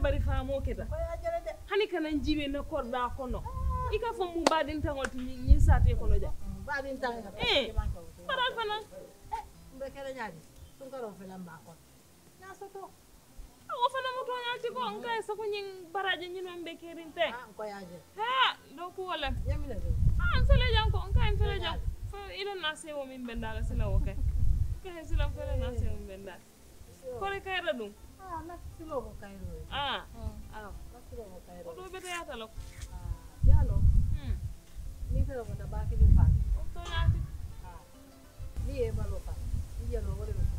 bari famo keta hani kana jibe na korda kono ika fo mu badin tangol ni sate kono ja badin tanga paral fana mbe kala nyaadi Sunkaro fela mba ko na soto o fana mo to nyati ko ngai sa ko nyin baraje nyin mbe kerinte ko yaaje ha do ko wala yamina do sele jang ko ngai fele jang fo ila na sewo min bendala sila woke ke sila fele na sewo min bendala ko re kayra dum na silo ko kayro na silo ko kayro o do bete yata lok yalo ni tero ko tabaki ni fa o to nyati ni e balo fa ni yalo wala ko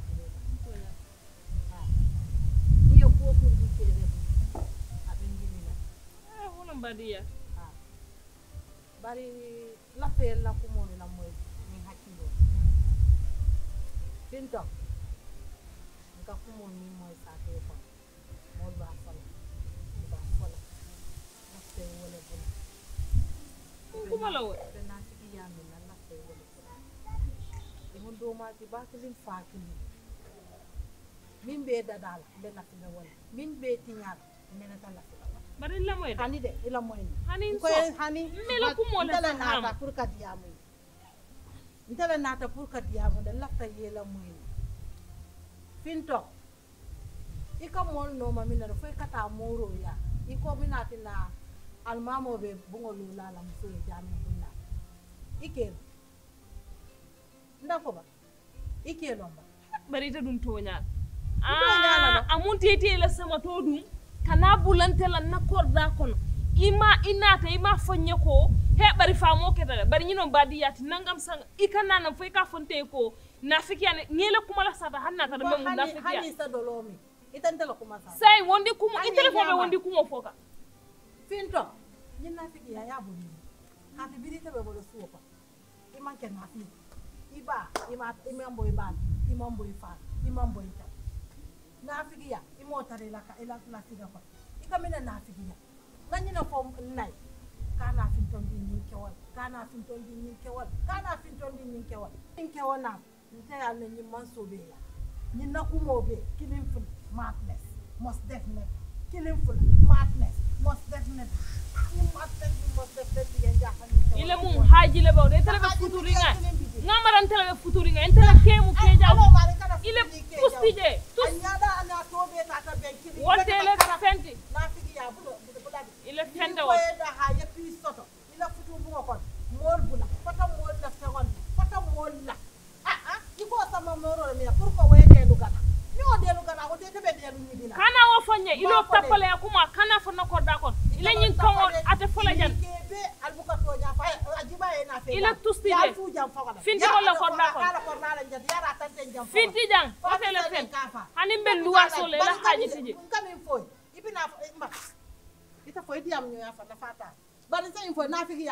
ni yo ko ko di kede abin gini na wala mbadiya bari la fel la ko mo la moy ni hakilo pinto ka ko mo ni moy sa te ko mo ba fala la te wala ko mala wo na ci yami na la te wala mo do ma ci ba ko lim fa ki min be dadal be na fi wala min be tiñal mena tan la bari la moy hani de ila moy hani ko hani mela ko mo la nata pour ka diamu ndala nata pour ka diamu de la ta yela moy finto ika mol no mamina fo kata moro ya iko minati na almamo be bungolu la la muso jami bunna ike ndako ba ike lomba bari ta dum toñal amun tete la sama to dum kana bulante la nakorda kono ima inata ima fonye ko he bari famo keta bari ñino badi yati nangam sang ikana na fay ka fonte ko nafiki ane ngela kuma la sata hanna ta dum nafiki hani sa dolomi itante la kuma sa say wondi kuma itele fo be wondi kuma foka finto ni nafiki ya boni hati biri te be bolo suwo ko imanke nafiki iba imambo iban imambo ifa imambo ita nafiki ya imotare la ka ila la siga ko ikamina nafiki ya nanyina fo nay kana finton din kewal kana finton din kewal kana finton din kewal na nte ya ne nyimman sobe ya ni nakumobe killing full madness must definitely killing full madness must definitely ile mun haji le baw de tele be futuringa ngamaran tele be futuringa en tele kemu keja ile pustije anyada ana tobe tata be kili wote ile fenti nafiki ya bulo ile fenda wo da ha ya pisoto ile futu bu ko mol bula fata mol la fewon fata mol la iko sama moro me pour ko wete lu gana ni o de lu gana o te be de lu ni dina kana wo fonye ilo tapale kuma kana fo nako dakon ile nyin kango ate fola jan kebe albuka to nya fa ajiba e na fe ile tusti de fu jam fa finti ko la ko dakon ala ko na la njati yara tante jam fa finti jang wote le fen hani be luwa so le la haji tiji ngam foy ibina ma ita foy diam ñu ya fa na fata bari sen foy nafiki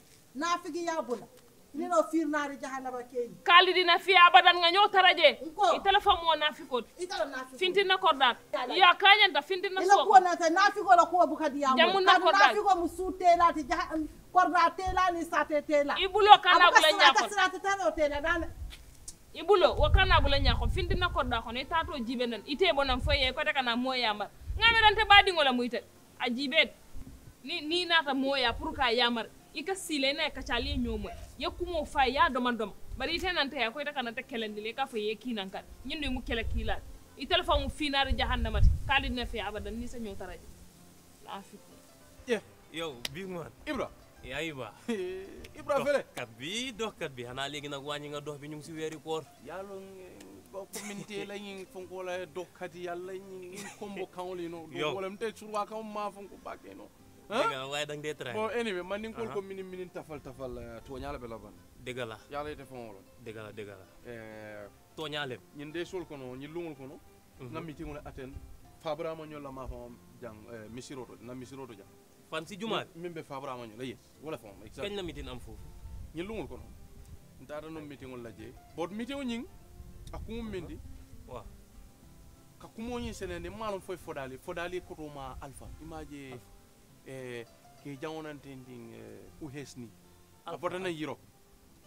ya bula ni no fir naari jahannaba keyi kali dina fi abadan nga ñoo taraje i telephone mo nafiko itala nafiko finti na kordat ya kanyanta finti na so ila ko na ta nafiko la ko bukadi ya mo nafiko musute la ti korda tela ni sate tela ibulo kana bula ñako sate tela tela dan ibulo wakana bula ñako finti na korda ko ne tato jibe nan ite bonam foye ko te kana moyama ngame dante badi ngola muyte a jibe ni nata moya pour ka yamar ika sile na ka chali nyomo ya kumo fa ya domandom bari ite nante ya ko ita kana te kelendile ka fa ye kinan kan nyindu mu kele kila i telephone mu finari jahannamati kali na fi abadan ni sa nyotaraje la fi yo big man Ibra ya iba Ibra fele kat bi hana legi nak wañi nga dox bi ñu ci wéri koor yalo ko community la ñi fonko la dokkat yalla ñi combo kawli no do wala mte surwa kam ma fonko bakke no dega way dang de tray bon anyway man ni ko minin tafal to ñala be la ban dega la yalla ite fon wala dega la to ñale ñin de sol ko no ñi lungul ko no na meeting la aten fabrama ñola ma fam jang misiroto na misiroto jang fan si juma mimbe fabrama ñola yes wala fam kañ la meeting am fofu ñi lungul ko no ndata no meeting la je bot meeting ñing akum mendi wa ka kumo ñi senende malum foy fodali ko to ma alpha imaje ke jawonante nding uhesni apotana yiro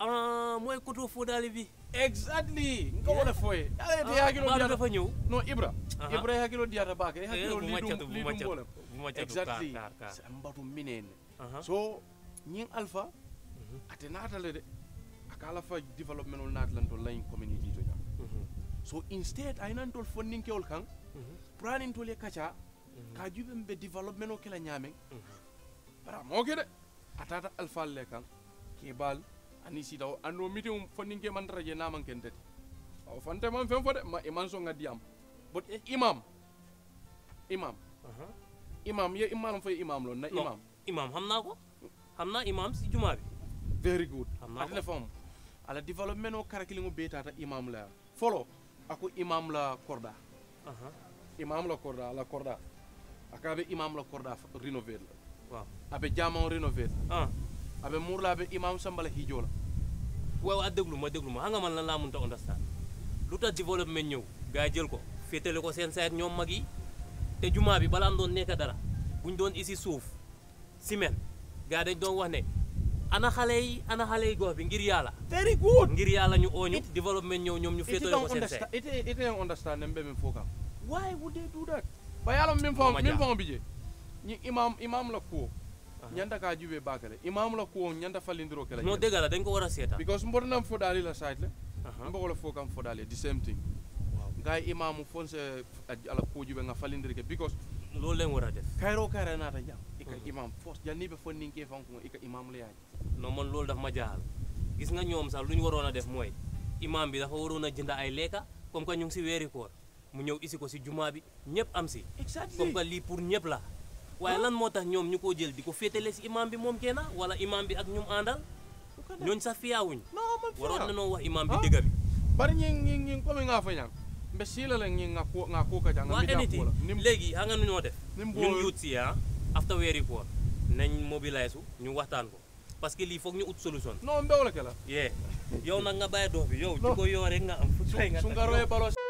mooy koto fodali bi exactly nga wala foye ala te hakilo Baadu diata dafa ñëw no Ibra hakilo diata baake hakilo bu ma bolem catu exactly kar mbatu minene so ñing alpha ate natale de akala fa development ol natlanto line community to jam so instead ay nan tol funding kewol kan pranin tol kacha ka jube be development o kala nyame para mo ke de atata alpha le kan ke bal ani sita ando meeting funding ke man traje na man kentete o fante man fen fode ma iman so ngadiam but imam ye imam fa imam lo na imam xam naa imam si juma bi very good atele fam ala development o karakili ngo betata imam la follow ako imam la korda la korda akabe imam la korda rénover la waaw abe jamon rénover abe murla be imam sambala hijola waaw déglu ma xam nga man lan laa mënta understand lu tax development ñëw gaa jël ko féetale ko seen sayet ñoom mag yi te juma bi balaa doon nekk dara buñ doon isi suuf ciment gaa dañ doon wax ne ana xale yi gox bi ngir yàlla very good ngir yàlla ñu ooñu development ñëw ñoom ñu féetale ko seen sayet ite understand nembe min foka why would they do that ba yàlla min fam bije ñi imam la ko ñanda ka jube bakale imam la ko ñanda falindiro kala no dégg la dañ ko war a seeta because mbodnam fodali la site le mbogola fokam fodali the same thing gay imam fonse ala ko jube nga falindiro ke because loolu leen war a def kayro nata jam ika imam force janni be fondin ke fanko ika imam la yaaj non man loolu daf ma jaaxal gis nga ñoom sax lu ñu waroon a def mooy imam bi dafa waroon a jënd ay lekka comme que ñu ngi si weeri koor mu ñëw isi ko si jumaa bi ñëpp am si comme que lii pour ñëpp la waaye lan moo tax ñoom ñu ko jël di ko féetale si imam bi moom kenn wala imam bi ak ñum àndal ñooñ sax fiyaawuñ waroon na noo wax imam bi dëgg bi bari ñi comme nga fa ñam mbe sila la ñi nga ko ka jang mi da ko léegi xam nga nu ñoo def ñun yuut si after weeri koor nañ mobiliser ñu waxtaan ko parce que lii foog ñu ut solution non mbew la ke la yow nag nga bàyyi dox bi yow ci ko yoo rek nga am fu nga Sunkaro balo